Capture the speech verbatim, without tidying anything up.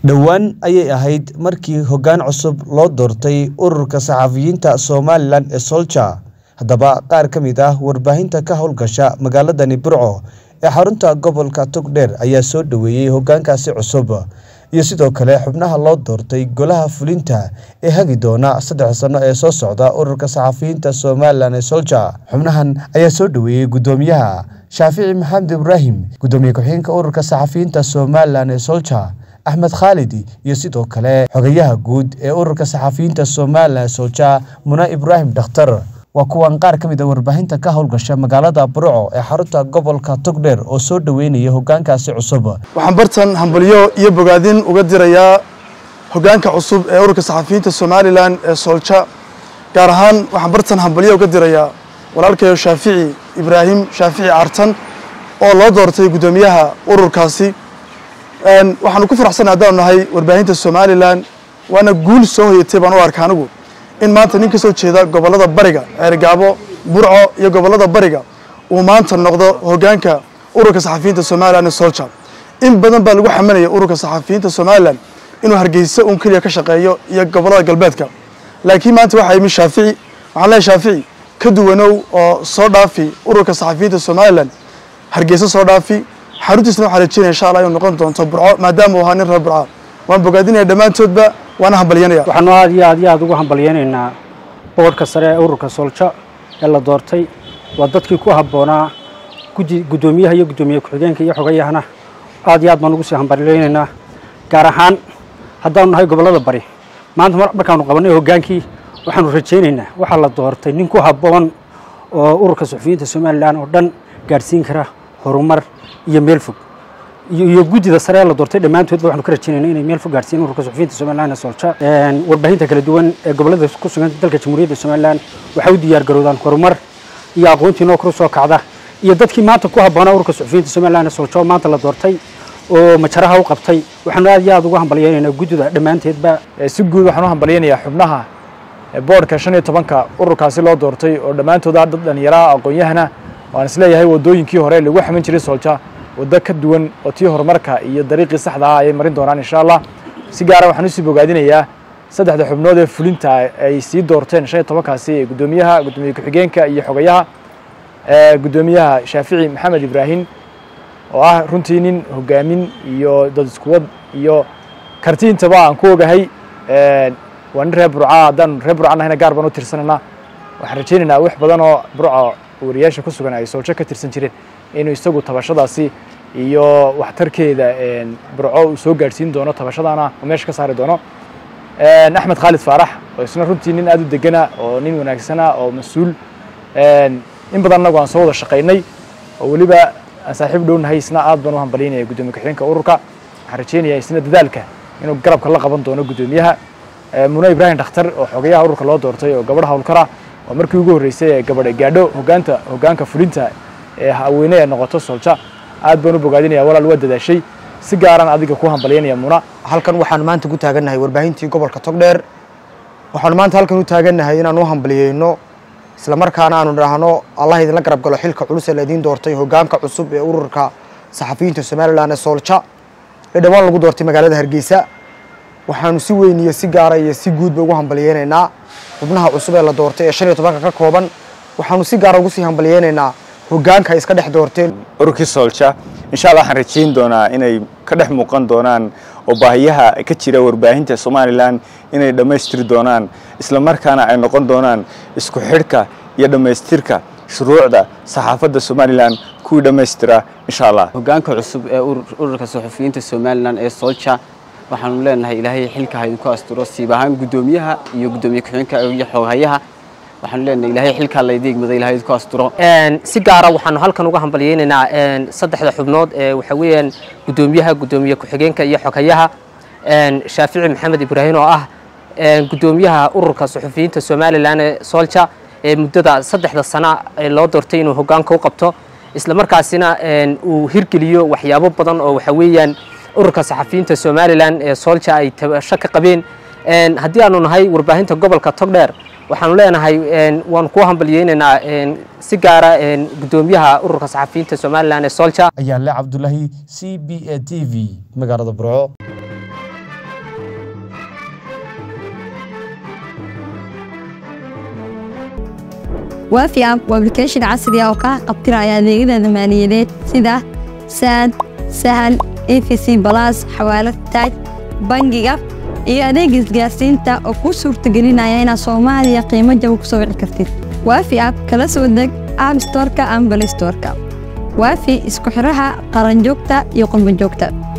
dhawaan ayay ahayd markii hoggaan cusub loo doortay ururka saxafiyiinta Somaliland ee Soldier. Haddaba qaar ka mid ah warbaahinta ka howlgasha magaalada Burco ee xarunta gobolka Togdheer ayaa soo dhaweeyay hoggaankaasi cusub iyo sidoo kale xubnaha loo doortay golaha fulinta ee hagi doona saddex sano ee soo socda ururka saxafiyiinta Somaliland ee Soldier. Xubnahan ayaa soo dhaweeyay gudoomiyaha Shaafici Maxamed Ibrahim, gudoomiye ku-xigeenka ururka saxafiyiinta Somaliland ee Soldier Ahmed Khalidi iyo sidoo kale xogayaha guud ee ururka saxafiyiinta Somaliland ee Soldier Muna Ibrahim Dhakhtar. waa kuwan qaar ka mid ah warbaahinta ka howlgasha magaalada Burco ee xarunta gobolka Togdheer oo soo dhaweynaya hoggaankaasi cusub. waxaan bartan hambalyo iyo bogaadin uga dirayaa hoggaanka cusub ee ururka saxafiyiinta Somaliland ee Soldier. gaar ahaan waxaan bartan hambalyo uga dirayaa walaalkay Shaafici Ibrahim Shaafici Artan oo loo doortay gudoomiyaha ururkaasi. een waxaan ku faraxsanahay hadaan nahay warbaahinta Somaliland waana guul soo hoyatay baan u arkaa anigu in maanta nin ka soo jeeda gobolada bariga Eergaabo, Burco iyo gobolada bariga uu maanta noqdo hoggaanka ururka saxafiyiinta Somaliland ee Soldier. in badan baa lagu xamanayay ururka saxafiyiinta Somaliland inuu Hargeysa uun kaliya ka shaqeeyo iyo gobolada galbeedka, laakiin maanta waxa yimi Shaafici. waxaan leeyahay Shaafici ka duwanow oo soo dhaafi ururka saxafiyiinta Somaliland Hargeysa soo dhaafi xaruntiisna waxaan rajeynayaa insha Allah inuu noqon doonto Burco maadaama uu ahaa nin reer Burco. waan bogaadinayaa dhammaantoodba waana hambalyeynaya. waxaan aad iyo aad iyo aad ugu hambalyeynaynaa boorka sare ee ururka Soldier ee la doortay. waa dadkii ku habboonaa gudoomiyaha iyo gudoomiye ku-xigeenka iyo xogayahana aad iyo aad baan ugu sii hambalyeynaynaa. gaar ahaan haddaan nahay gobolada bari maanta markaanu qabanay hoggaankii waxaanu rajeynaynaa waxa la doortay nin ku habboon oo ururka saxafiyiinta Somaliland oo dhan gaarsiin kara horumar iyo meel fog iyo guddida sare ee la doortay dhammaantoodba waxaanu ka rajeynaynaa inay meel fog gaarsiin ururka saxafiyiinta Somaliland ee Soldier. een warbaahinta kala duwan ee gobolada ku sugan dalka Jamhuuriyadda Somaliland waxay u diyaar garoodaan horumar iyo aqoontii noo kor soo kacda iyo dadkii maanta ku habboonaa ururka saxafiyiinta Somaliland ee Soldier maanta la doortay oo majaraha u qabtay. waxaanu aad iyo aad ugu hambalyeynaynaa guddida dhammaanteedba. si guud waxaan u hambalyeynayaa xubnaha boardka shan iyo tobanka ururkaasi loo doortay oo dhammaantood dad dhalinyaro aqoon-yahana waan isleeyahay wadooyinkii hore lagu xaman jiray Soldier wada ka duwan oo tii horumarka iyo dariiqii saxda ah ay marin doonaan insha Allah. si gaar ah waxaan u sii bogaadinayaa saddexda xubnood ee fulinta ay sii doorteen shan iyo tobankaasi gudoomiyaha gudoomiye ku-xigeenka iyo xogayaha ee gudoomiyaha Shaafici Maxamed Ibrahim oo ah runtii nin hoggaamin iyo dad isku wad iyo kartiintaba aan ku ogahay. ee waan reer Burco haddaan reer Burco nahayna gaar baan u tirsanana waxaan rajeynaynaa wax badan oo Burco wariyaasha ku sugan ay Soldier ka tirsan jireen inuu isagu tabashadaasi iyo waxtarkeeda een Burco uu soo gaarsiin doono tabashadana oo meesha ka saari doono. een Ahmed Khalid Faarax oo isna runtii nin aad u degana oo nin wanaagsan oo mas'uul een in badan anagu aan soo wada shaqeynay oo waliba aan saaxiib dhow nahay isna aad baan u hambalyeynaya gudoomiye ku-xigeenka ururka. waxaan rajeynayaa isna dadaalka inuu garabka la qaban doono gudoomiyaha Muna Ibrahim Dhakhtar oo xogayaha ururka loo doortay oo gabadha howlkara oo markii ugu horeysay ee gabadha gaadho hoggaanta hoggaanka fulinta ee haweeney ee noqoto Soldier. aad baan u bogaadinayaa walaal waa dadaashay. si gaaran adiga ku hambalyeynaya Muna. halkan waxaan maanta ku taaganahay warbaahintii gobolka Togdheer. waxaan maanta halkan u taaganahay inaan u hambalyeyno isla markaana aanu dhahno Allah idin la garab galo xilka culus ee idin doortay hoggaanka cusub ee ururka saxafiyiinta Somaliland ee Soldier ee dhawaan lagu doortay magaalada Hargeysa. waxaanu si weyn iyo si gaar ah iyo si guud ugu hambalyeynaynaa xubnaha cusub ee la doortay ee shan iyo tobanka ka kooban. waxaanu si gaar ah ugu sii hambalyeynaynaa hoggaanka ay iska dhex doorteen ururkii Soldier. insha Allah waxaan rajeyn doonaa inay ka dhex muuqan doonaan oo baahiyaha ka jira warbaahinta Somaliland inay dhameystiri doonaan isla markaana ay noqon doonaan isku xidhka iyo dhameystirka shuruucda saxaafadda Somaliland ku dhameystira insha Allah. hoggaanka cusub ee ururka saxafiyiinta Somaliland ee Soldier waxaanu leenahay Ilaahay xilka ha idinku asturo siibahan gudoomiyaha iyo gudoomiye ku-xigeenka iyo xogayaha. waxaan leenahay Ilaahay xilka la idinku Ilaahay idinku asturo. een si gaar ah waxaanu halkan uga hambalyeynaynaa een saddexda xubnood ee waxa weeyaan gudoomiyaha gudoomiye ku-xigeenka iyo xogayaha een Shaafici Maxamed Ibrahim oo ah een gudoomiyaha ururka saxafiyiinta Somaliland ee Soldier ee muddada saddexda sano ee loo doortay inuu hoggaanka u qabto isla markaasina een uu hirgeliyo waxyaabo badan oo waxa weeyaan ururka saxafiyiinta Somaliland ee Soldier ay tabasho ka qabeen. een haddii aanu nahay warbaahinta gobolka Togdheer waxaanu leenahay een waan ku hambalyeynaynaa een si gaar ah een gudoomiyaha ururka saxafiyiinta Somaliland ee Soldier. ayaa la Cabdullaahi C B A T V magaalada Burco. وافي اب وابلكيشن عصري oo ka qabtiraya adeegyada maaliyadeed sida sad sahal E F C plus xawaalad taaj bangiga iyo adeeg isgaarsiinta oo ku suurtagelinaya inaad Soomaaliya qiimo jaban ku soo wici kartid وافي اب kala soo deg App Store-ka ama Play Store-ka وافي isku xiraha qaran joogta iyo qolban joogta